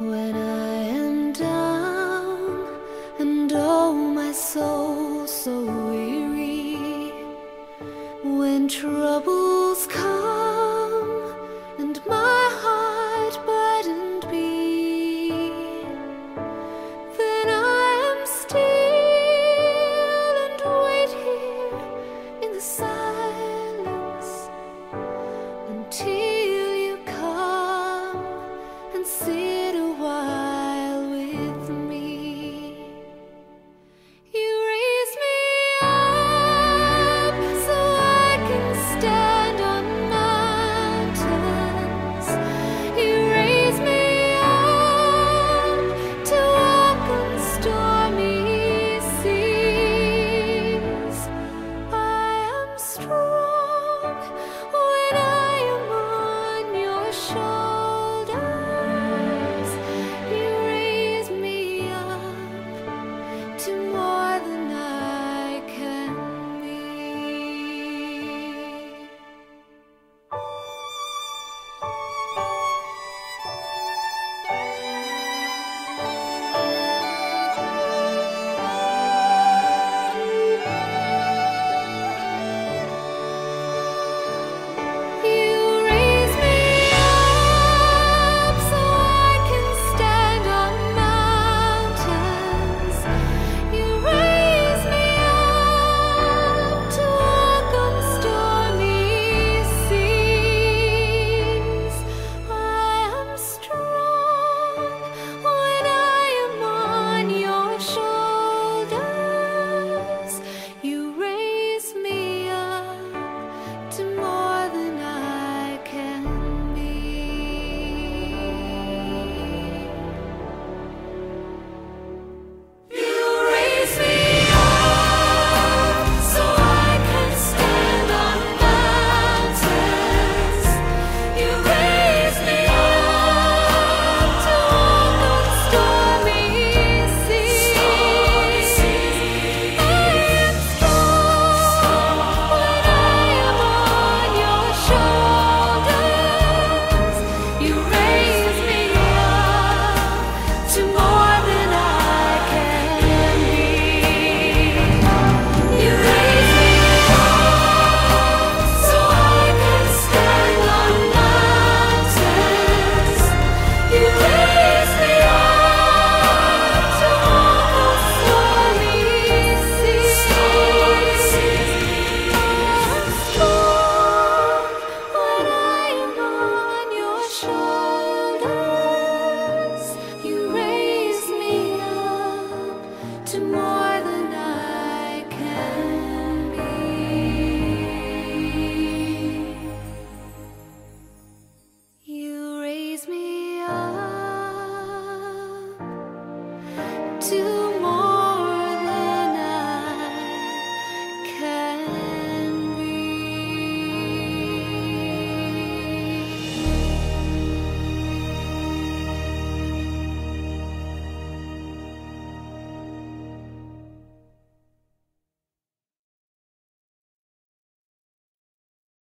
When I am down and oh my soul so weary, when troubles come and my heart burdened be, then I am still and wait here in the silence until you come and sit a while with me. You raise me up so I can stand on mountains. You raise me up to walk on stormy seas. I am strong when I am on your shoulders.